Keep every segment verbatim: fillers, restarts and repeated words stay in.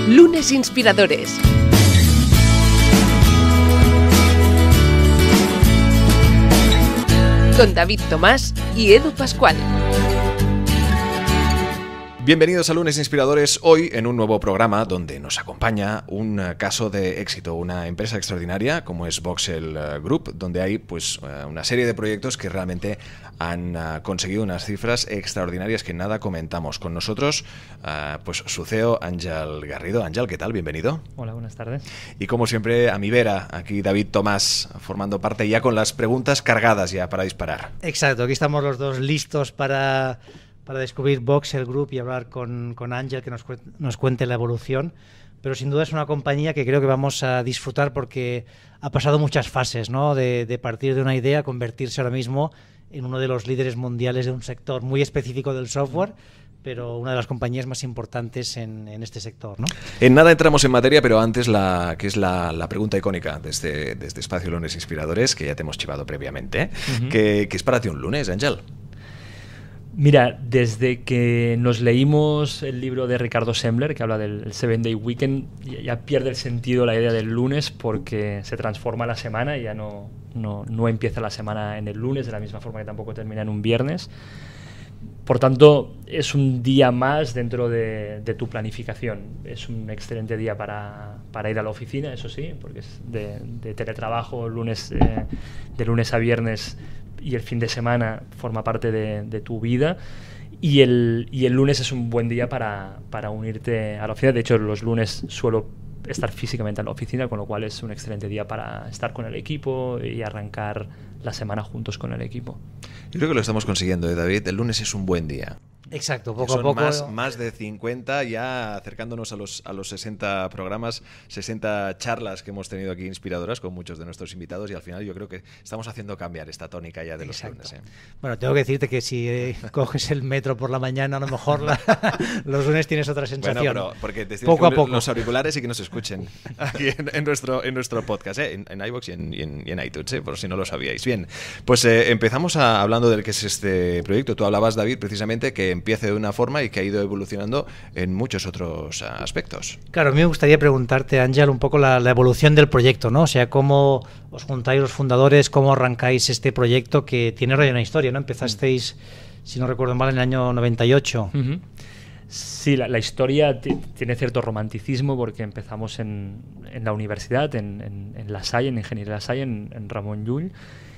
Lunes Inspiradores. Con David Tomás y Edu Pascual. Bienvenidos a Lunes Inspiradores, hoy en un nuevo programa donde nos acompaña un caso de éxito, una empresa extraordinaria como es Voxel Group, donde hay pues una serie de proyectos que realmente han conseguido unas cifras extraordinarias que nada comentamos. Con nosotros, pues su C E O, Ángel Garrido. Ángel, ¿qué tal? Bienvenido. Hola, buenas tardes. Y como siempre, a mi vera, aquí David Tomás, formando parte ya con las preguntas cargadas ya para disparar. Exacto, aquí estamos los dos listos para... para descubrir Voxel Group y hablar con, con Ángel, que nos, cu nos cuente la evolución. Pero sin duda es una compañía que creo que vamos a disfrutar porque ha pasado muchas fases, ¿no? De, de partir de una idea a convertirse ahora mismo en uno de los líderes mundiales de un sector muy específico del software, pero una de las compañías más importantes en, en este sector, ¿no? En nada entramos en materia, pero antes la que es la, la pregunta icónica de este, de este espacio Lunes Inspiradores, que ya te hemos chivado previamente, ¿eh? Uh-huh. ¿Qué, ¿Qué es para ti un lunes, Ángel? Mira, desde que nos leímos el libro de Ricardo Semler, que habla del Seven Day Weekend, ya pierde el sentido la idea del lunes porque se transforma la semana y ya no, no, no empieza la semana en el lunes, de la misma forma que tampoco termina en un viernes. Por tanto, es un día más dentro de, de tu planificación. Es un excelente día para, para ir a la oficina, eso sí, porque es de, de teletrabajo, lunes, eh, de lunes a viernes, y el fin de semana forma parte de, de tu vida, y el, y el lunes es un buen día para, para unirte a la oficina. De hecho, los lunes suelo estar físicamente en la oficina, con lo cual es un excelente día para estar con el equipo y arrancar la semana juntos con el equipo. Yo creo que lo estamos consiguiendo, ¿eh, David? El lunes es un buen día. Exacto, poco Son a poco. Más, más de cincuenta, ya acercándonos a los, a los sesenta programas, sesenta charlas que hemos tenido aquí inspiradoras con muchos de nuestros invitados, y al final yo creo que estamos haciendo cambiar esta tónica ya de Exacto. los lunes, ¿eh? Bueno, tengo que decirte que si eh, coges el metro por la mañana, a lo mejor la, los lunes tienes otra sensación. Bueno, pero porque te poco a poco. Los auriculares y que nos escuchen aquí en, en, nuestro, en nuestro podcast, ¿eh? en, en iVoox y en, y, en, y en iTunes, ¿eh? Por si no lo sabíais. Bien, pues eh, empezamos a, hablando del que es este proyecto. Tú hablabas, David, precisamente que empiece de una forma y que ha ido evolucionando en muchos otros aspectos. Claro, a mí me gustaría preguntarte, Ángel, un poco la, la evolución del proyecto, ¿no? O sea, cómo os juntáis los fundadores, cómo arrancáis este proyecto que tiene una historia, ¿no? Empezasteis, si no recuerdo mal, en el año noventa y ocho. Uh-huh. Sí, la, la historia tiene cierto romanticismo porque empezamos en, en la universidad, en, en, en La Salle, en Ingeniería La Salle, en, en Ramon Llull.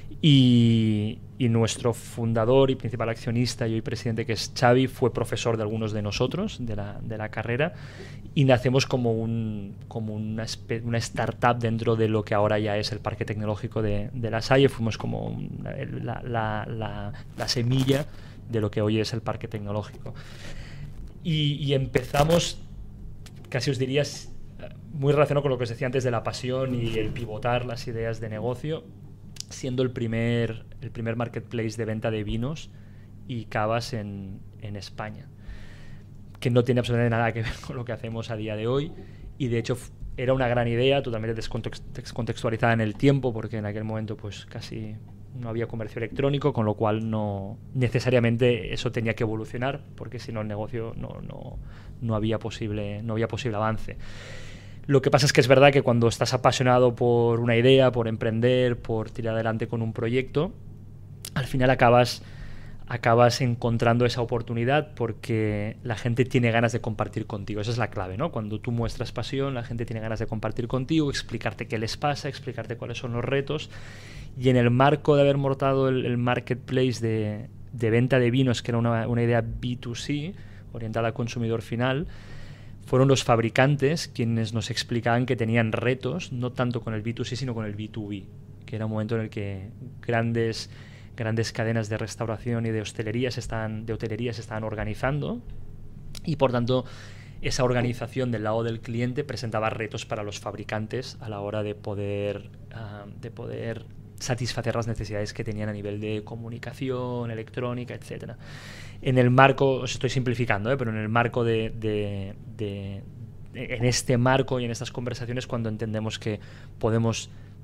Y, y nuestro fundador y principal accionista y hoy presidente, que es Xavi, fue profesor de algunos de nosotros de la, de la carrera, y nacemos como, un, como una, una startup dentro de lo que ahora ya es el Parque Tecnológico de, de La Salle. Fuimos como una, la, la, la, la semilla de lo que hoy es el Parque Tecnológico. Y, y empezamos, casi os diría, muy relacionado con lo que os decía antes de la pasión y el pivotar las ideas de negocio, siendo el primer, el primer marketplace de venta de vinos y cavas en, en España, que no tiene absolutamente nada que ver con lo que hacemos a día de hoy, y de hecho era una gran idea, totalmente descontextualizada en el tiempo, porque en aquel momento pues casi no había comercio electrónico, con lo cual no necesariamente eso tenía que evolucionar, porque si no el negocio no, no, no había posible, no había posible avance. Lo que pasa es que es verdad que cuando estás apasionado por una idea, por emprender, por tirar adelante con un proyecto, al final acabas, acabas encontrando esa oportunidad porque la gente tiene ganas de compartir contigo. Esa es la clave, ¿no? Cuando tú muestras pasión, la gente tiene ganas de compartir contigo, explicarte qué les pasa, explicarte cuáles son los retos. Y en el marco de haber montado el, el marketplace de, de venta de vinos, que era una, una idea B dos C, orientada al consumidor final, fueron los fabricantes quienes nos explicaban que tenían retos, no tanto con el B dos C, sino con el B dos B, que era un momento en el que grandes, grandes cadenas de restauración y de hostelería se estaban, de hotelería se estaban organizando, y por tanto esa organización del lado del cliente presentaba retos para los fabricantes a la hora de poder, uh, de poder satisfacer las necesidades que tenían a nivel de comunicación, electrónica, etcétera. En el marco, os estoy simplificando, ¿eh? pero en el marco de, de, de, de, en este marco y en estas conversaciones, cuando entendemos que podemos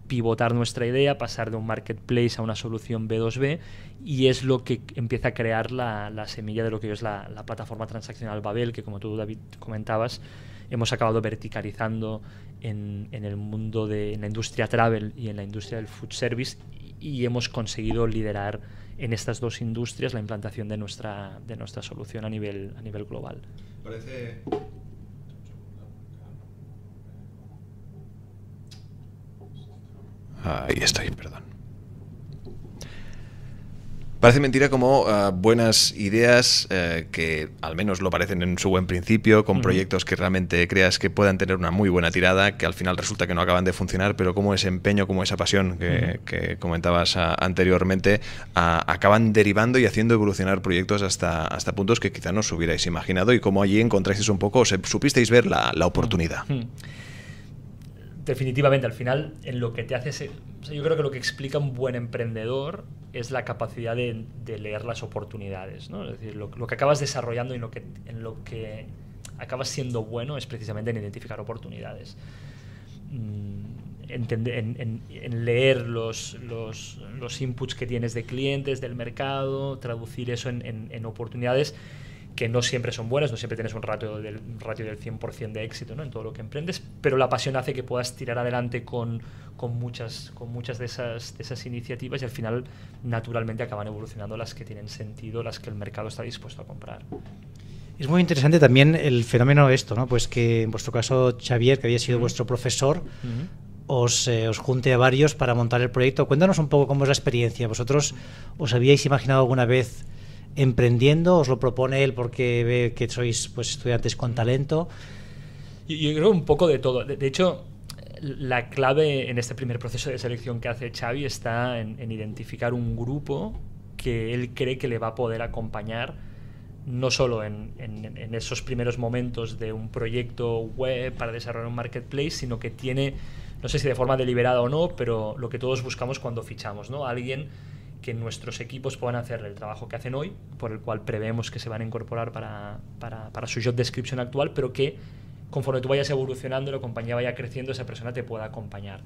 pivotar nuestra idea, pasar de un marketplace a una solución B dos B, y es lo que empieza a crear la, la semilla de lo que es la, la plataforma transaccional Babel, que como tú, David, comentabas, hemos acabado verticalizando en, en el mundo de en la industria travel y en la industria del food service, y, y hemos conseguido liderar en estas dos industrias la implantación de nuestra, de nuestra solución a nivel, a nivel global. Parece... Ahí estoy, perdón. Parece mentira como uh, buenas ideas uh, que al menos lo parecen en su buen principio, con uh-huh. proyectos que realmente creas que puedan tener una muy buena tirada, que al final resulta que no acaban de funcionar, pero como ese empeño, como esa pasión que, uh-huh. que comentabas uh, anteriormente, uh, acaban derivando y haciendo evolucionar proyectos hasta, hasta puntos que quizá no os hubierais imaginado, y cómo allí encontráis un poco, o se, supisteis ver la, la oportunidad. Uh-huh. Definitivamente, al final, en lo que te hace ser, o sea, yo creo que lo que explica un buen emprendedor es la capacidad de, de leer las oportunidades, ¿no? Es decir, lo, lo que acabas desarrollando y lo que, en lo que acabas siendo bueno es precisamente en identificar oportunidades. Entender, en, en, en leer los, los, los inputs que tienes de clientes, del mercado, traducir eso en, en, en oportunidades que no siempre son buenas, no siempre tienes un ratio del, un ratio del cien por ciento de éxito, ¿no?, en todo lo que emprendes, pero la pasión hace que puedas tirar adelante con, con muchas, con muchas de, esas, de esas iniciativas, y al final naturalmente acaban evolucionando las que tienen sentido, las que el mercado está dispuesto a comprar. Es muy interesante también el fenómeno esto, ¿no? Pues que en vuestro caso, Xavier, que había sido uh-huh. vuestro profesor, uh-huh. os, eh, os junte a varios para montar el proyecto. Cuéntanos un poco cómo es la experiencia. ¿Vosotros os habíais imaginado alguna vez emprendiendo? ¿Os lo propone él porque ve que sois, pues, estudiantes con talento? Yo, yo creo un poco de todo. De, de hecho, la clave en este primer proceso de selección que hace Xavi está en, en identificar un grupo que él cree que le va a poder acompañar, no solo en, en, en esos primeros momentos de un proyecto web para desarrollar un marketplace, sino que tiene, no sé si de forma deliberada o no, pero lo que todos buscamos cuando fichamos, ¿no? Alguien que nuestros equipos puedan hacer el trabajo que hacen hoy, por el cual prevemos que se van a incorporar para, para, para su job description actual, pero que conforme tú vayas evolucionando, la compañía vaya creciendo, esa persona te pueda acompañar.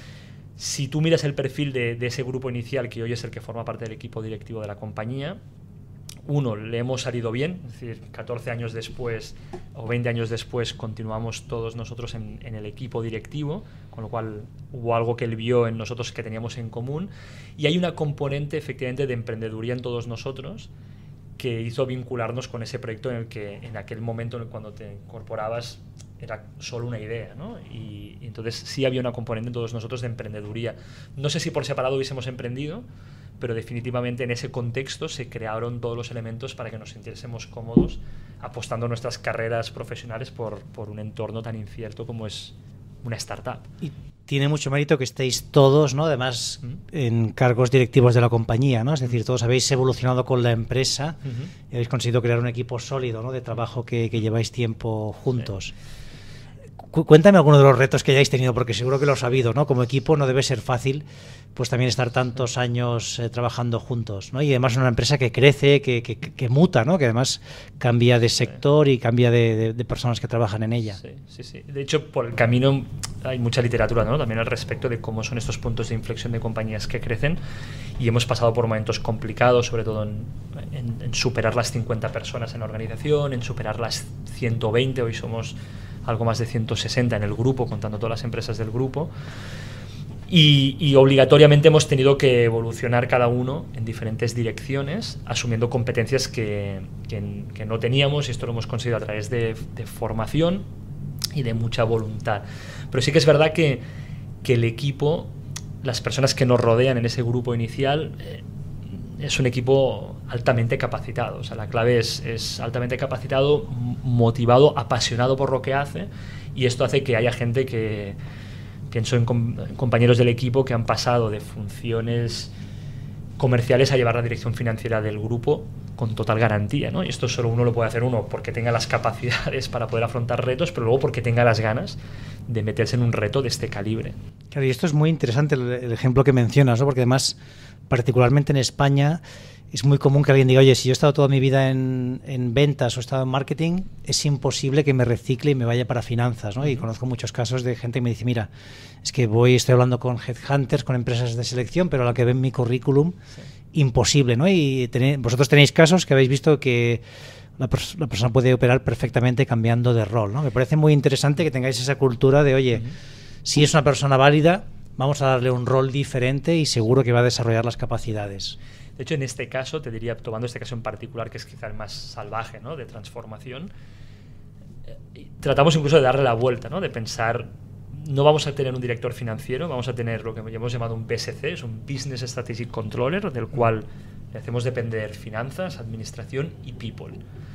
Si tú miras el perfil de, de ese grupo inicial, que hoy es el que forma parte del equipo directivo de la compañía, uno, le hemos salido bien, es decir, catorce años después o veinte años después continuamos todos nosotros en, en el equipo directivo, con lo cual hubo algo que él vio en nosotros que teníamos en común, y hay una componente efectivamente de emprendeduría en todos nosotros que hizo vincularnos con ese proyecto en el que en aquel momento cuando te incorporabas era solo una idea, ¿no? Y, y entonces sí había una componente en todos nosotros de emprendeduría. No sé si por separado hubiésemos emprendido, pero definitivamente en ese contexto se crearon todos los elementos para que nos sintiésemos cómodos apostando nuestras carreras profesionales por, por un entorno tan incierto como es una startup. Y tiene mucho mérito que estéis todos, ¿no?, además, ¿Mm? en cargos directivos de la compañía, ¿no? Es decir, todos habéis evolucionado con la empresa uh-huh. y habéis conseguido crear un equipo sólido, ¿no?, de trabajo que, que lleváis tiempo juntos. Sí. Cuéntame algunos de los retos que hayáis tenido, porque seguro que lo has sabido, ¿no? Como equipo no debe ser fácil, pues también estar tantos años eh, trabajando juntos, ¿no? Y además una empresa que crece, que, que, que muta, ¿no? Que además cambia de sector y cambia de, de, de personas que trabajan en ella. Sí, sí, sí. De hecho, por el camino hay mucha literatura, ¿no?, también al respecto de cómo son estos puntos de inflexión de compañías que crecen, y hemos pasado por momentos complicados, sobre todo en, en, en superar las cincuenta personas en la organización, en superar las ciento veinte, hoy somos algo más de ciento sesenta en el grupo, contando todas las empresas del grupo, y, y obligatoriamente hemos tenido que evolucionar cada uno en diferentes direcciones, asumiendo competencias que, que, que no teníamos, y esto lo hemos conseguido a través de, de formación y de mucha voluntad. Pero sí que es verdad que, que el equipo, las personas que nos rodean en ese grupo inicial, eh, es un equipo altamente capacitado. O sea, la clave es, es altamente capacitado, motivado, apasionado por lo que hace, y esto hace que haya gente que, pienso en, com en compañeros del equipo que han pasado de funciones comerciales a llevar la dirección financiera del grupo con total garantía, ¿no? Y esto solo uno lo puede hacer, uno porque tenga las capacidades para poder afrontar retos, pero luego porque tenga las ganas de meterse en un reto de este calibre. Claro, y esto es muy interesante el, el ejemplo que mencionas, ¿no? Porque además particularmente en España, es muy común que alguien diga, oye, si yo he estado toda mi vida en, en ventas o he estado en marketing, es imposible que me recicle y me vaya para finanzas, ¿no? Uh-huh. Y conozco muchos casos de gente que me dice, mira, es que voy, estoy hablando con headhunters, con empresas de selección, pero a la que ven mi currículum, sí. imposible, ¿no? Y tenéis, vosotros tenéis casos que habéis visto que la, pers- la persona puede operar perfectamente cambiando de rol, ¿no? Me parece muy interesante que tengáis esa cultura de, oye, uh-huh. si es una persona válida, vamos a darle un rol diferente y seguro que va a desarrollar las capacidades. De hecho, en este caso, te diría, tomando este caso en particular, que es quizá el más salvaje, ¿no?, de transformación, eh, tratamos incluso de darle la vuelta, ¿no?, de pensar, no vamos a tener un director financiero, vamos a tener lo que hemos llamado un B S C, es un Business Strategic Controller, del cual le hacemos depender finanzas, administración y people.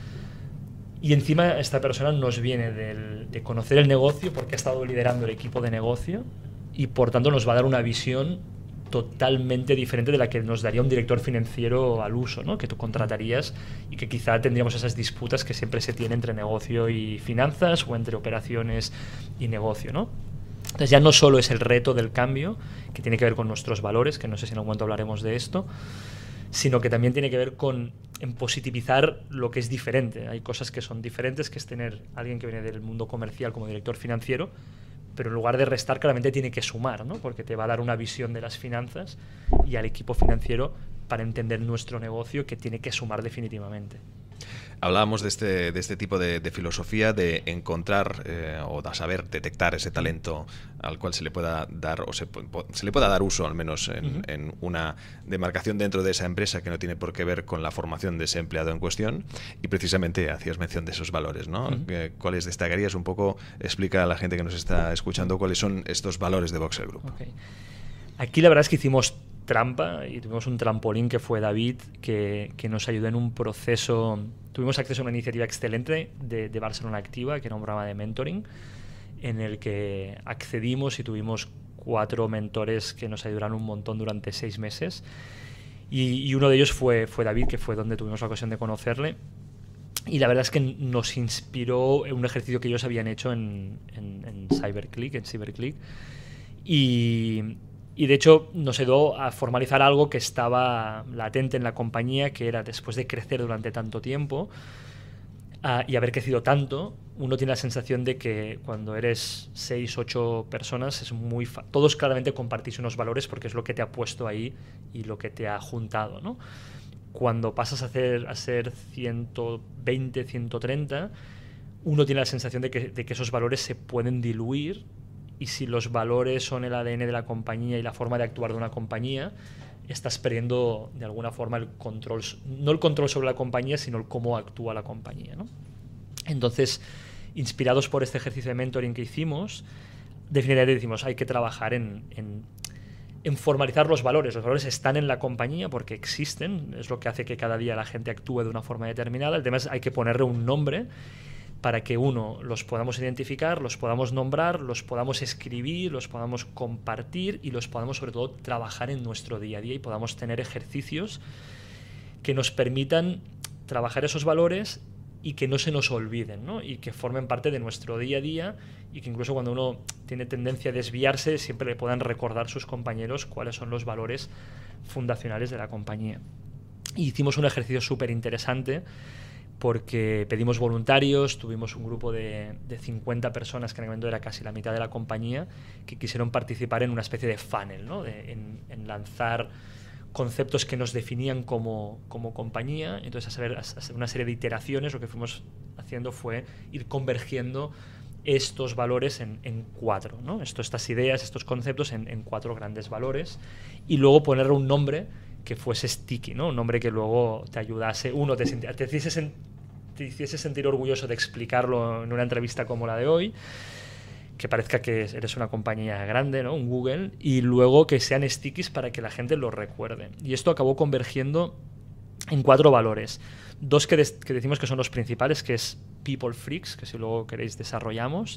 Y encima esta persona nos viene del, de conocer el negocio porque ha estado liderando el equipo de negocio y por tanto nos va a dar una visión totalmente diferente de la que nos daría un director financiero al uso, ¿no?, que tú contratarías y que quizá tendríamos esas disputas que siempre se tienen entre negocio y finanzas o entre operaciones y negocio, ¿no? Entonces ya no solo es el reto del cambio, que tiene que ver con nuestros valores, que no sé si en algún momento hablaremos de esto, sino que también tiene que ver con en positivizar lo que es diferente. Hay cosas que son diferentes, que es tener a alguien que viene del mundo comercial como director financiero, pero en lugar de restar claramente tiene que sumar, ¿no?, porque te va a dar una visión de las finanzas y al equipo financiero para entender nuestro negocio que tiene que sumar definitivamente. Hablábamos de este, de este tipo de, de filosofía de encontrar eh, o de saber detectar ese talento al cual se le pueda dar o se, se le pueda dar uso al menos en, uh-huh. en una demarcación dentro de esa empresa que no tiene por qué ver con la formación de ese empleado en cuestión, y precisamente hacías mención de esos valores, ¿no? Uh-huh. ¿Cuáles destacarías? Un poco explica a la gente que nos está escuchando cuáles son estos valores de Voxel Group. Okay. Aquí la verdad es que hicimos trampa y tuvimos un trampolín que fue David, que, que nos ayudó en un proceso. Tuvimos acceso a una iniciativa excelente de, de Barcelona Activa, que era un programa de mentoring, en el que accedimos y tuvimos cuatro mentores que nos ayudaron un montón durante seis meses. Y, y uno de ellos fue, fue David, que fue donde tuvimos la ocasión de conocerle. Y la verdad es que nos inspiró en un ejercicio que ellos habían hecho en, en, en CyberClick, en CyberClick. Y... Y de hecho nos ayudó a formalizar algo que estaba latente en la compañía, que era después de crecer durante tanto tiempo uh, y haber crecido tanto, uno tiene la sensación de que cuando eres seis, ocho personas, es muy fa- todos claramente compartís unos valores porque es lo que te ha puesto ahí y lo que te ha juntado, ¿no? Cuando pasas a, hacer, a ser ciento veinte, ciento treinta, uno tiene la sensación de que, de que esos valores se pueden diluir. Y si los valores son el A D N de la compañía y la forma de actuar de una compañía, estás perdiendo de alguna forma el control, no el control sobre la compañía, sino el cómo actúa la compañía, ¿no? Entonces, inspirados por este ejercicio de mentoring que hicimos, definitivamente decimos, hay que trabajar en, en, en formalizar los valores. Los valores están en la compañía porque existen, es lo que hace que cada día la gente actúe de una forma determinada. El tema es hay que ponerle un nombre para que, uno, los podamos identificar, los podamos nombrar, los podamos escribir, los podamos compartir y los podamos, sobre todo, trabajar en nuestro día a día y podamos tener ejercicios que nos permitan trabajar esos valores y que no se nos olviden, ¿no? Y que formen parte de nuestro día a día y que incluso cuando uno tiene tendencia a desviarse, siempre le puedan recordar sus compañeros cuáles son los valores fundacionales de la compañía. Y hicimos un ejercicio súper interesante porque pedimos voluntarios, tuvimos un grupo de, de cincuenta personas, que en el momento era casi la mitad de la compañía, que quisieron participar en una especie de funnel, ¿no? de, en, en lanzar conceptos que nos definían como, como compañía. Entonces, hacer, hacer una serie de iteraciones, lo que fuimos haciendo fue ir convergiendo estos valores en, en cuatro, ¿no? Esto, estas ideas, estos conceptos en, en cuatro grandes valores, y luego ponerle un nombre que fuese sticky, ¿no? Un nombre que luego te ayudase, uno, te, te, hiciese, sen, te hiciese sentir orgulloso de explicarlo en una entrevista como la de hoy, que parezca que eres una compañía grande, ¿no? Un Google, y luego que sean stickies para que la gente lo recuerde. Y esto acabó convergiendo en cuatro valores. Dos que, des, que decimos que son los principales, que es People Freaks, que si luego queréis desarrollamos.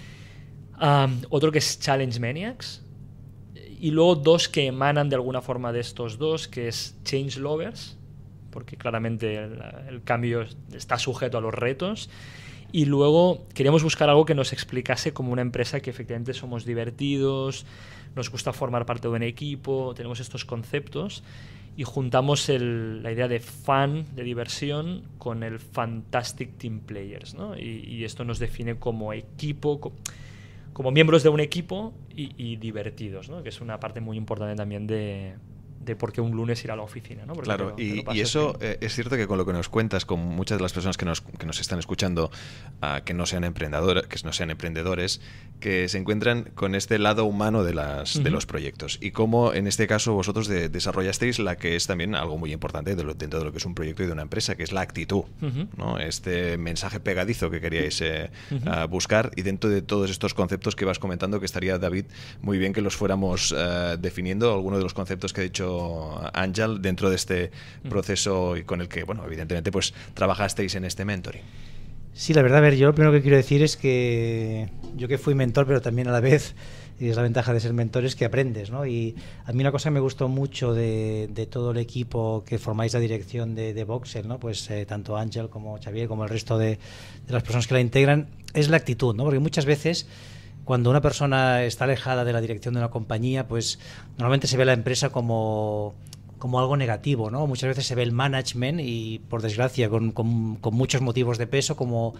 Um, otro que es Challenge Maniacs. Y luego dos que emanan de alguna forma de estos dos, que es Change Lovers, porque claramente el, el cambio está sujeto a los retos, Y luego queríamos buscar algo que nos explicase como una empresa que efectivamente somos divertidos, nos gusta formar parte de un equipo, tenemos estos conceptos y juntamos el, la idea de fun, de diversión, con el fantastic team players, ¿no? Y, y esto nos define como equipo, co- como miembros de un equipo y, y divertidos, ¿no? Que es una parte muy importante también de, de por qué un lunes ir a la oficina, ¿no? Porque Claro, te lo- te lo y, y pasas eso bien. eh, es cierto que con lo que nos cuentas, con muchas de las personas que nos, que nos están escuchando, uh, que no sean emprendedoras, que no sean emprendedores, que se encuentran con este lado humano de las uh-huh. de los proyectos y cómo en este caso vosotros de, desarrollasteis la que es también algo muy importante de lo, dentro de lo que es un proyecto y de una empresa, que es la actitud, uh-huh. ¿no? Este mensaje pegadizo que queríais eh, uh-huh. uh, buscar, y dentro de todos estos conceptos que vas comentando, que estaría, David, muy bien que los fuéramos uh, definiendo, algunos de los conceptos que ha dicho Ángel dentro de este uh-huh. proceso y con el que, bueno, evidentemente pues trabajasteis en este mentoring. Sí, la verdad, a ver, yo lo primero que quiero decir es que yo que fui mentor, pero también a la vez, y es la ventaja de ser mentor, es que aprendes, ¿no? Y a mí una cosa que me gustó mucho de, de todo el equipo que formáis la dirección de, de Voxel, ¿no? Pues eh, tanto Ángel como Xavier, como el resto de, de las personas que la integran, es la actitud, ¿no? Porque muchas veces cuando una persona está alejada de la dirección de una compañía, pues normalmente se ve la empresa como... como algo negativo, ¿no? Muchas veces se ve el management y, por desgracia, con, con, con muchos motivos de peso, como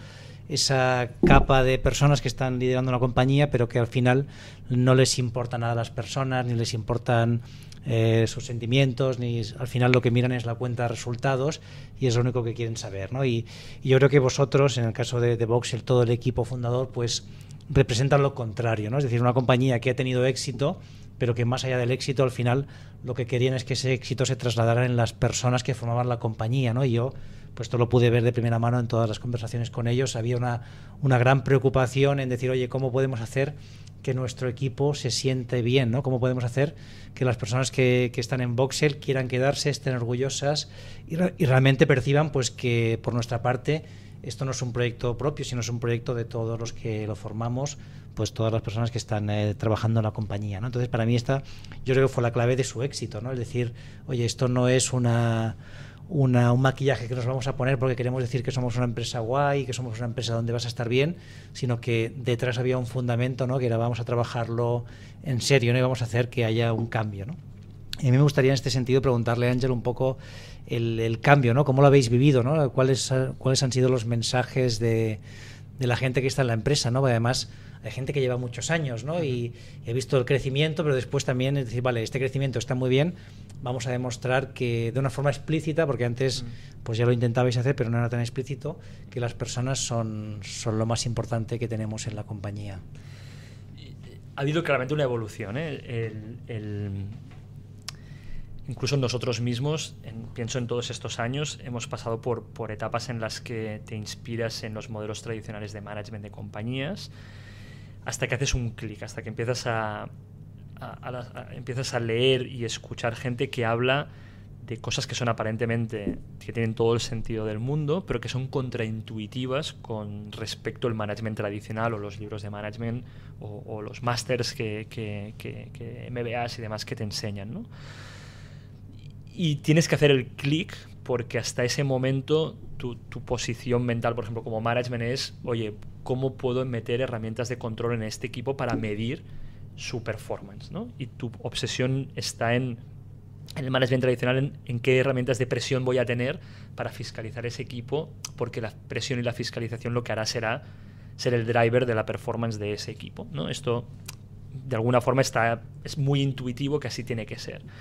esa capa de personas que están liderando una compañía, pero que al final no les importa nada a las personas, ni les importan eh, sus sentimientos, ni al final lo que miran es la cuenta de resultados y es lo único que quieren saber, ¿no? Y, y yo creo que vosotros, en el caso de, de Voxel, todo el equipo fundador, pues representan lo contrario, ¿no? Es decir, una compañía que ha tenido éxito, pero que más allá del éxito, al final lo que querían es que ese éxito se trasladara en las personas que formaban la compañía, ¿no? Y yo, pues esto lo pude ver de primera mano en todas las conversaciones con ellos. Había una, una gran preocupación en decir, oye, ¿cómo podemos hacer que nuestro equipo se siente bien, ¿no? ¿Cómo podemos hacer que las personas que, que están en Voxel quieran quedarse, estén orgullosas y, y realmente perciban, pues, que por nuestra parte esto no es un proyecto propio, sino es un proyecto de todos los que lo formamos, pues todas las personas que están eh, trabajando en la compañía, ¿no? Entonces, para mí esta, yo creo que fue la clave de su éxito, ¿no? Es decir, oye, esto no es una, una un maquillaje que nos vamos a poner porque queremos decir que somos una empresa guay, que somos una empresa donde vas a estar bien, sino que detrás había un fundamento, ¿no? Que era, vamos a trabajarlo en serio, ¿no? Y vamos a hacer que haya un cambio, ¿no? Y a mí me gustaría en este sentido preguntarle a Ángel un poco el, el cambio, ¿no? ¿Cómo lo habéis vivido, ¿no? ¿Cuáles, cuáles han sido los mensajes de, de la gente que está en la empresa, ¿no? Además, hay gente que lleva muchos años, ¿no? Y, y he visto el crecimiento, pero después también es decir, vale, este crecimiento está muy bien, vamos a demostrar que de una forma explícita, porque antes pues ya lo intentabais hacer, pero no era tan explícito, que las personas son, son lo más importante que tenemos en la compañía. Ha habido claramente una evolución, ¿eh? El, el... Incluso nosotros mismos, en, pienso en todos estos años, hemos pasado por, por etapas en las que te inspiras en los modelos tradicionales de management de compañías, hasta que haces un clic, hasta que empiezas a, a, a, la, a, empiezas a leer y escuchar gente que habla de cosas que son aparentemente, que tienen todo el sentido del mundo, pero que son contraintuitivas con respecto al management tradicional o los libros de management o, o los másters que, que, que, que M B As y demás que te enseñan, ¿no? Y tienes que hacer el clic porque hasta ese momento tu, tu posición mental, por ejemplo, como management es, oye, ¿cómo puedo meter herramientas de control en este equipo para medir su performance, ¿no? Y tu obsesión está en, en el management tradicional, en, en qué herramientas de presión voy a tener para fiscalizar ese equipo, porque la presión y la fiscalización lo que hará será ser el driver de la performance de ese equipo, ¿no? Esto, de alguna forma, está, es muy intuitivo que así tiene que ser.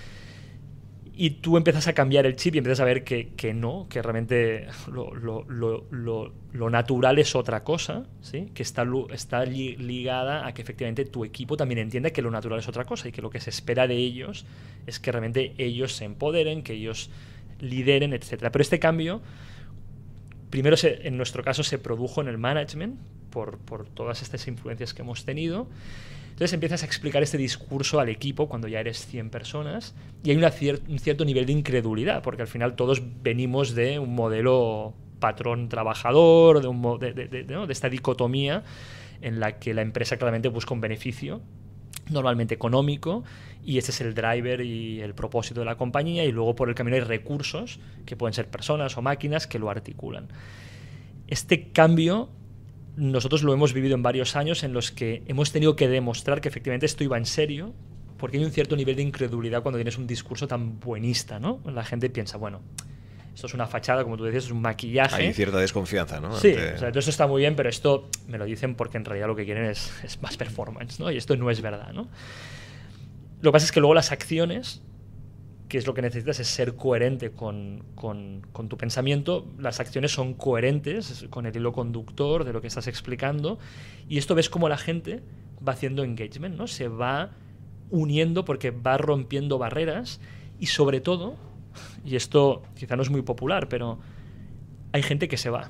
Y tú empiezas a cambiar el chip y empiezas a ver que, que no, que realmente lo, lo, lo, lo, lo natural es otra cosa, ¿sí? Que está, está li, ligada a que efectivamente tu equipo también entienda que lo natural es otra cosa y que lo que se espera de ellos es que realmente ellos se empoderen, que ellos lideren, etcétera. Pero este cambio, primero se, en nuestro caso se produjo en el management por, por todas estas influencias que hemos tenido. Entonces empiezas a explicar este discurso al equipo cuando ya eres cien personas y hay una cier- un cierto nivel de incredulidad, porque al final todos venimos de un modelo patrón trabajador, de, un mo- de, de, de, ¿no? de esta dicotomía en la que la empresa claramente busca un beneficio, normalmente económico, y ese es el driver y el propósito de la compañía, y luego por el camino hay recursos, que pueden ser personas o máquinas, que lo articulan. este cambio nosotros lo hemos vivido en varios años en los que hemos tenido que demostrar que efectivamente esto iba en serio, porque hay un cierto nivel de incredulidad cuando tienes un discurso tan buenista, ¿no? La gente piensa, bueno, esto es una fachada, como tú decías, es un maquillaje. Hay cierta desconfianza, ¿no? Sí, Ante... o sea, todo esto está muy bien, pero esto me lo dicen porque en realidad lo que quieren es, es más performance, ¿no? Y esto no es verdad, ¿no? Lo que pasa es que luego las acciones, que es lo que necesitas, es ser coherente con, con, con tu pensamiento. Las acciones son coherentes con el hilo conductor de lo que estás explicando, y esto ves cómo la gente va haciendo engagement, ¿no? Se va uniendo porque va rompiendo barreras, y sobre todo, y esto quizá no es muy popular, pero hay gente que se va.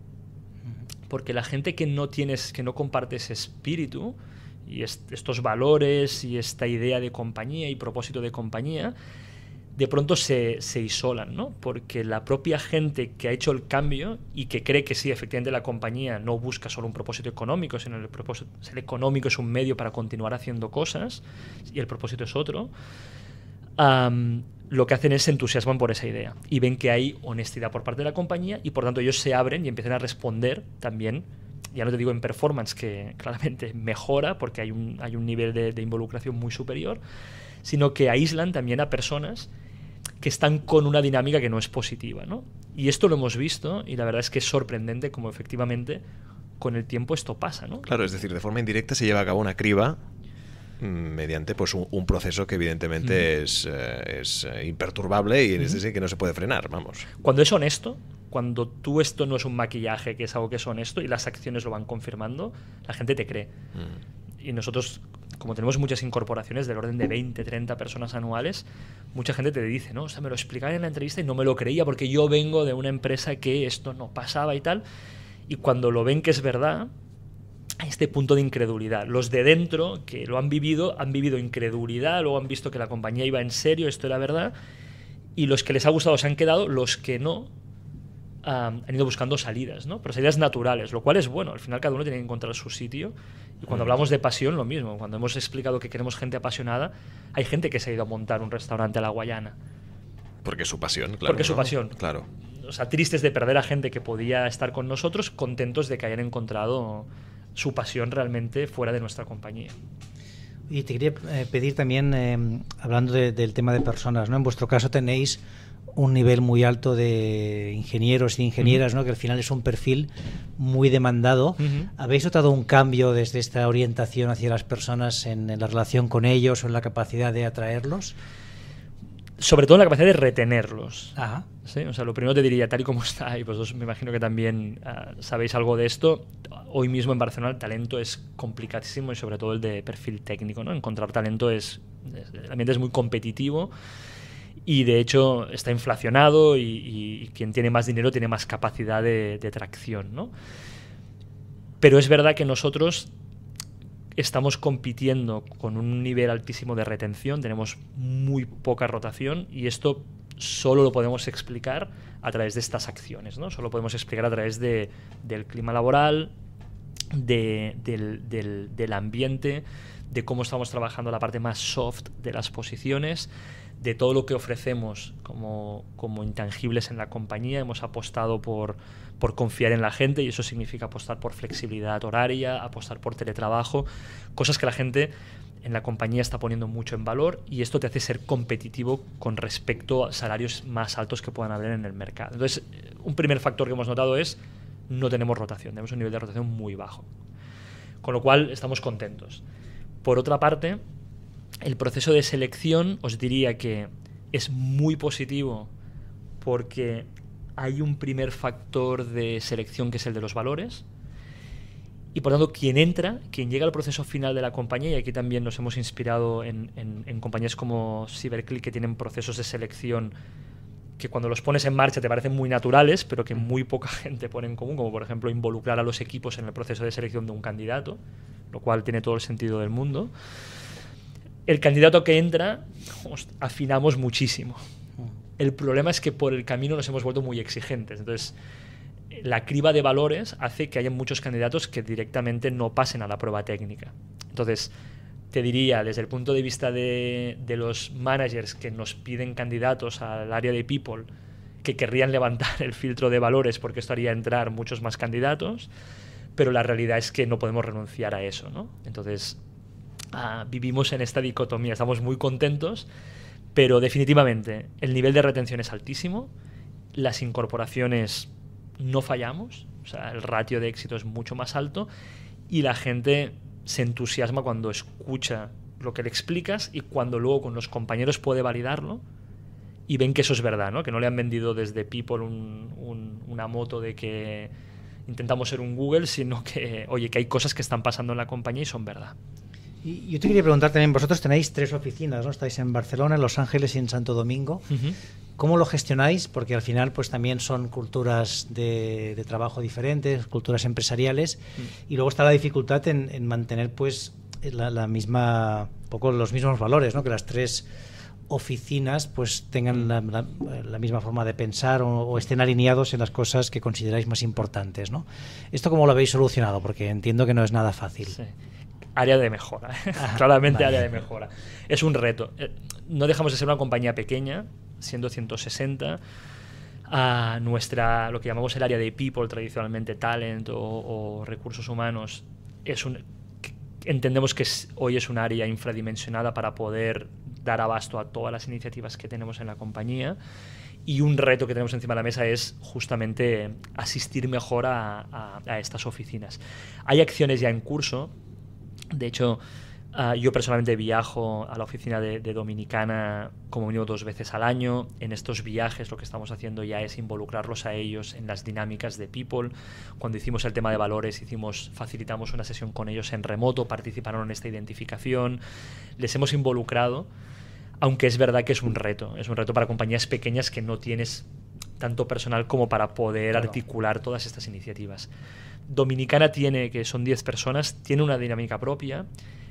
Porque la gente que no tienes, que no comparte ese espíritu y est- estos valores y esta idea de compañía y propósito de compañía, de pronto se, se isolan, ¿no? Porque la propia gente que ha hecho el cambio y que cree que sí, efectivamente la compañía no busca solo un propósito económico, sino el propósito, el económico es un medio para continuar haciendo cosas y el propósito es otro, um, lo que hacen es se entusiasman por esa idea y ven que hay honestidad por parte de la compañía, y por tanto ellos se abren y empiezan a responder también. Ya no te digo en performance, que claramente mejora porque hay un, hay un nivel de, de involucración muy superior, sino que aíslan también a personas que están con una dinámica que no es positiva, ¿no? Y esto lo hemos visto, y la verdad es que es sorprendente cómo efectivamente con el tiempo esto pasa, ¿no? Claro, es decir, de forma indirecta se lleva a cabo una criba mediante pues un, un proceso que evidentemente mm. es, eh, es imperturbable y mm. es decir, que no se puede frenar, vamos. Cuando es honesto, cuando tú esto no es un maquillaje, que es algo que es honesto y las acciones lo van confirmando, la gente te cree. Mm. Y nosotros, como tenemos muchas incorporaciones del orden de veinte, treinta personas anuales, mucha gente te dice, ¿no? O sea, me lo explicaban en la entrevista y no me lo creía porque yo vengo de una empresa que esto no pasaba y tal. Y cuando lo ven que es verdad, hay este punto de incredulidad. Los de dentro, que lo han vivido, han vivido incredulidad, luego han visto que la compañía iba en serio, esto era verdad, y los que les ha gustado se han quedado, los que no um, han ido buscando salidas, ¿no? Pero salidas naturales, lo cual es bueno. Al final cada uno tiene que encontrar su sitio. Y cuando hablamos de pasión, lo mismo. Cuando hemos explicado que queremos gente apasionada, hay gente que se ha ido a montar un restaurante a la Guayana. Porque es su pasión, claro. Porque es su ¿no? pasión. Claro. O sea, tristes de perder a gente que podía estar con nosotros, contentos de que hayan encontrado su pasión realmente fuera de nuestra compañía. Y te quería eh, pedir también, eh, hablando de, del tema de personas, ¿no? En vuestro caso tenéis un nivel muy alto de ingenieros y ingenieras, uh-huh. ¿no? Que al final es un perfil muy demandado. Uh-huh. ¿Habéis notado un cambio desde esta orientación hacia las personas en, en la relación con ellos o en la capacidad de atraerlos? Sobre todo en la capacidad de retenerlos. Ajá. ¿Sí? O sea, lo primero te diría, tal y como está, y vosotros me imagino que también uh, sabéis algo de esto, hoy mismo en Barcelona el talento es complicadísimo, y sobre todo el de perfil técnico, ¿no? Encontrar talento es, es el ambiente es muy competitivo y de hecho está inflacionado, y, y, y quien tiene más dinero tiene más capacidad de, de tracción, ¿no? Pero es verdad que nosotros estamos compitiendo con un nivel altísimo de retención, tenemos muy poca rotación, y esto solo lo podemos explicar a través de estas acciones, ¿no? Solo podemos explicar a través de, del clima laboral, de, del, del, del ambiente, de cómo estamos trabajando la parte más soft de las posiciones, de todo lo que ofrecemos como, como intangibles en la compañía. Hemos apostado por, por confiar en la gente, y eso significa apostar por flexibilidad horaria, apostar por teletrabajo, cosas que la gente en la compañía está poniendo mucho en valor, y esto te hace ser competitivo con respecto a salarios más altos que puedan haber en el mercado. Entonces, un primer factor que hemos notado es no tenemos rotación, tenemos un nivel de rotación muy bajo, con lo cual estamos contentos. Por otra parte, el proceso de selección os diría que es muy positivo porque hay un primer factor de selección que es el de los valores, y por tanto quien entra, quien llega al proceso final de la compañía, y aquí también nos hemos inspirado en, en, en compañías como Cyberclick, que tienen procesos de selección que cuando los pones en marcha te parecen muy naturales, pero que muy poca gente pone en común, como por ejemplo involucrar a los equipos en el proceso de selección de un candidato, lo cual tiene todo el sentido del mundo. El candidato que entra, afinamos muchísimo. El problema es que por el camino nos hemos vuelto muy exigentes. Entonces, la criba de valores hace que haya muchos candidatos que directamente no pasen a la prueba técnica. Entonces, te diría, desde el punto de vista de, de los managers que nos piden candidatos al área de people que querrían levantar el filtro de valores porque esto haría entrar muchos más candidatos, pero la realidad es que no podemos renunciar a eso, ¿no? Entonces, uh, vivimos en esta dicotomía, estamos muy contentos, pero definitivamente el nivel de retención es altísimo, las incorporaciones no fallamos, o sea, el ratio de éxito es mucho más alto y la gente se entusiasma cuando escucha lo que le explicas y cuando luego con los compañeros puede validarlo y ven que eso es verdad, ¿no? Que no le han vendido desde People un, un, una moto de que intentamos ser un Google, sino que, oye, que hay cosas que están pasando en la compañía y son verdad. Y yo te quería preguntar también, vosotros tenéis tres oficinas, ¿no? Estáis en Barcelona, en Los Ángeles y en Santo Domingo. Uh-huh. ¿Cómo lo gestionáis? Porque al final pues también son culturas de, de trabajo diferentes, culturas empresariales, uh-huh. y luego está la dificultad en, en mantener pues la, la misma, un poco los mismos valores, ¿no? Que las tres oficinas pues tengan la, la, la misma forma de pensar o, o estén alineados en las cosas que consideráis más importantes, ¿no? ¿Esto cómo lo habéis solucionado? Porque entiendo que no es nada fácil. Sí. Área de mejora, ah, claramente vale. área de mejora. Es un reto. No dejamos de ser una compañía pequeña, siendo ciento sesenta. A nuestra, lo que llamamos el área de people, tradicionalmente talent o, o recursos humanos, es un, entendemos que es, hoy es un área infradimensionada para poder dar abasto a todas las iniciativas que tenemos en la compañía. Y un reto que tenemos encima de la mesa es justamente asistir mejor a, a, a estas oficinas. Hay acciones ya en curso. De hecho, uh, yo personalmente viajo a la oficina de, de Dominicana como mínimo dos veces al año. En estos viajes lo que estamos haciendo ya es involucrarlos a ellos en las dinámicas de People. Cuando hicimos el tema de valores, hicimos, facilitamos una sesión con ellos en remoto, participaron en esta identificación. Les hemos involucrado, aunque es verdad que es un reto. Es un reto para compañías pequeñas que no tienes tanto personal como para poder claro. articular todas estas iniciativas. Dominicana tiene, que son diez personas, tiene una dinámica propia.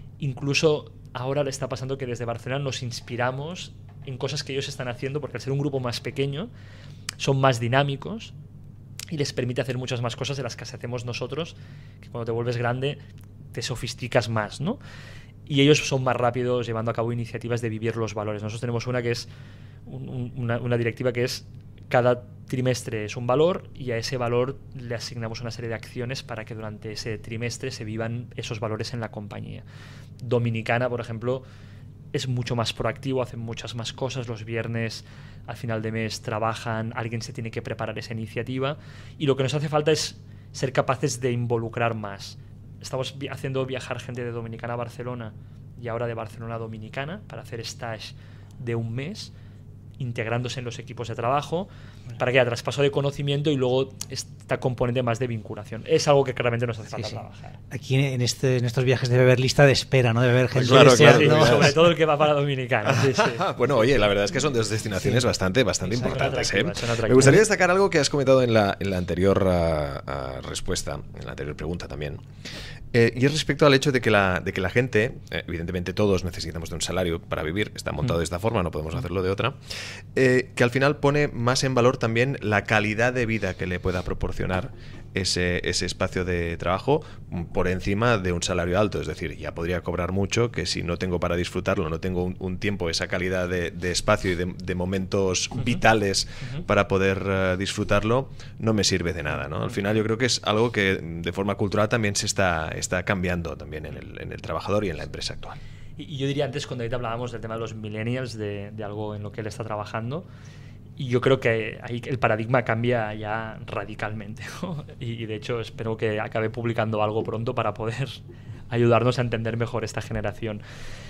Incluso ahora le está pasando que desde Barcelona nos inspiramos en cosas que ellos están haciendo, porque al ser un grupo más pequeño son más dinámicos y les permite hacer muchas más cosas de las que hacemos nosotros, que cuando te vuelves grande te sofisticas más, ¿no? Y ellos son más rápidos llevando a cabo iniciativas de vivir los valores. Nosotros tenemos una que es un, una, una directiva que es cada trimestre es un valor y a ese valor le asignamos una serie de acciones para que durante ese trimestre se vivan esos valores en la compañía. Dominicana, por ejemplo, es mucho más proactivo, hacen muchas más cosas. Los viernes al final de mes trabajan, alguien se tiene que preparar esa iniciativa y lo que nos hace falta es ser capaces de involucrar más. Estamos vi- haciendo viajar gente de Dominicana a Barcelona y ahora de Barcelona a Dominicana para hacer stage de un mes, integrándose en los equipos de trabajo, para que haya traspaso de conocimiento y luego esta componente más de vinculación. Es algo que claramente nos hace falta sí, sí. trabajar. Aquí en, este, en estos viajes debe haber lista de espera, ¿no? Debe haber gente claro, deseando. claro, sí, sobre todo el que va para Dominicana. Sí, sí. Bueno, oye, la verdad es que son dos destinaciones sí. bastante, bastante sí, importantes. ¿eh? Me gustaría destacar algo que has comentado en la, en la anterior uh, uh, respuesta, en la anterior pregunta también. Eh, y es respecto al hecho de que la, de que la gente, eh, evidentemente todos necesitamos de un salario para vivir, está montado mm. de esta forma, no podemos hacerlo de otra, eh, que al final pone más en valor también la calidad de vida que le pueda proporcionar ese, ese espacio de trabajo por encima de un salario alto. Es decir, ya podría cobrar mucho, que si no tengo para disfrutarlo, no tengo un, un tiempo, esa calidad de, de espacio y de, de momentos uh-huh. vitales uh-huh. para poder uh, disfrutarlo, no me sirve de nada, ¿no? Al final yo creo que es algo que de forma cultural también se está está cambiando también en el, en el trabajador y en la empresa actual. Y yo diría antes, cuando ahorita hablábamos del tema de los millennials, de, de algo en lo que él está trabajando, y yo creo que ahí el paradigma cambia ya radicalmente, ¿no? y, y de hecho espero que acabe publicando algo pronto para poder ayudarnos a entender mejor esta generación.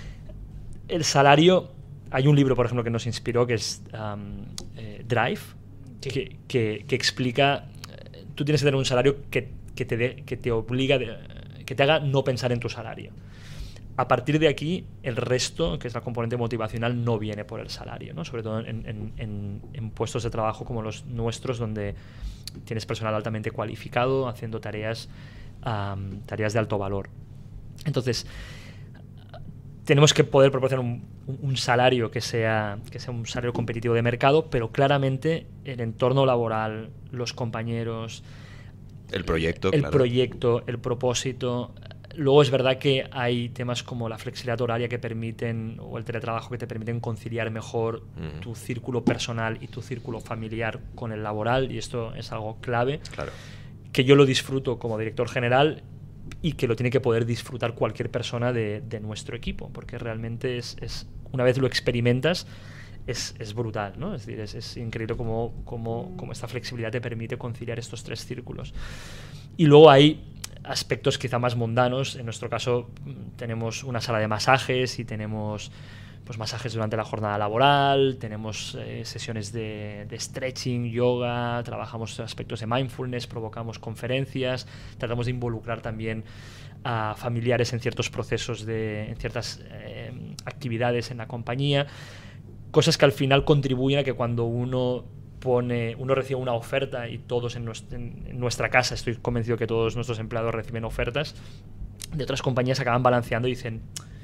El salario, hay un libro por ejemplo que nos inspiró que es um, eh, Drive, sí. que, que, que explica, tú tienes que tener un salario que, que, te, de, que te obliga de, que te haga no pensar en tu salario. A partir de aquí, el resto, que es la componente motivacional, no viene por el salario, ¿no? Sobre todo en, en, en, en puestos de trabajo como los nuestros, donde tienes personal altamente cualificado haciendo tareas, um, tareas de alto valor. Entonces, tenemos que poder proporcionar un, un salario que sea, que sea un salario competitivo de mercado, pero claramente el entorno laboral, los compañeros... El proyecto, el claro. proyecto, el propósito, luego es verdad que hay temas como la flexibilidad horaria que permiten, o el teletrabajo que te permiten conciliar mejor uh-huh. tu círculo personal y tu círculo familiar con el laboral, y esto es algo clave, claro. que yo lo disfruto como director general y que lo tiene que poder disfrutar cualquier persona de, de nuestro equipo, porque realmente es, es una vez lo experimentas, es, es brutal, ¿no? Es decir, es, es increíble cómo, cómo, cómo esta flexibilidad te permite conciliar estos tres círculos. Y luego hay aspectos quizá más mundanos. En nuestro caso tenemos una sala de masajes y tenemos pues masajes durante la jornada laboral, tenemos eh, sesiones de, de stretching, yoga, trabajamos aspectos de mindfulness, provocamos conferencias, tratamos de involucrar también a familiares en ciertos procesos, de, en ciertas eh, actividades en la compañía, cosas que al final contribuyen a que cuando uno pone, uno recibe una oferta, y todos en nuestra, en nuestra casa, estoy convencido que todos nuestros empleados reciben ofertas de otras compañías, acaban balanceando y dicen,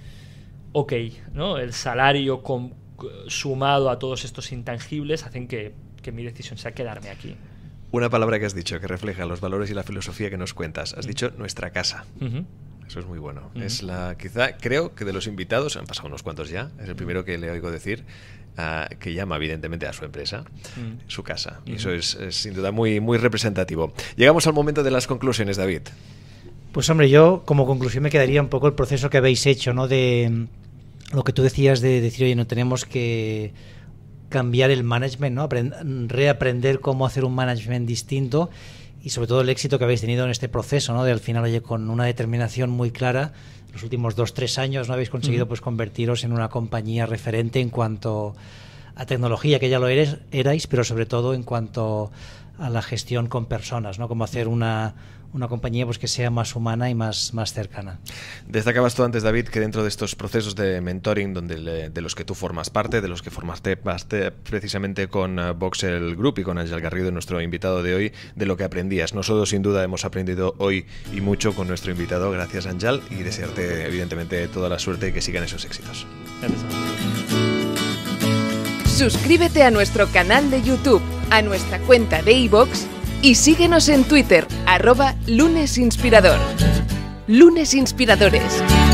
ok, ¿no? El salario con, sumado a todos estos intangibles hacen que, que mi decisión sea quedarme aquí. Una palabra que has dicho que refleja los valores y la filosofía que nos cuentas. Has dicho nuestra casa. Uh-huh. Eso es muy bueno. Uh-huh. Es la, quizá, creo que de los invitados, han pasado unos cuantos ya, es el primero que le oigo decir, uh, que llama evidentemente a su empresa, uh-huh. su casa. Uh-huh. Y eso es, es sin duda muy, muy representativo. Llegamos al momento de las conclusiones, David. Pues hombre, yo como conclusión me quedaría un poco el proceso que habéis hecho, ¿no? De lo que tú decías de decir, oye, no tenemos que cambiar el management, ¿no? Aprend- reaprender cómo hacer un management distinto, y sobre todo el éxito que habéis tenido en este proceso, ¿no? De al final, oye, con una determinación muy clara, los últimos dos, tres años, ¿no? Habéis conseguido uh-huh. pues convertiros en una compañía referente en cuanto a tecnología, que ya lo eres, erais, pero sobre todo en cuanto a la gestión con personas, ¿no? Cómo hacer una, una compañía pues que sea más humana y más, más cercana. Destacabas tú antes, David, que dentro de estos procesos de mentoring donde le, de los que tú formas parte, de los que formaste parte precisamente con uh, Voxel Group y con Ángel Garrido, nuestro invitado de hoy, de lo que aprendías. Nosotros sin duda hemos aprendido hoy y mucho con nuestro invitado. Gracias, Ángel, y desearte evidentemente toda la suerte y que sigan esos éxitos. Gracias. Suscríbete a nuestro canal de YouTube, a nuestra cuenta de iVoox y síguenos en Twitter, arroba Lunes Inspirador. Lunes Inspiradores.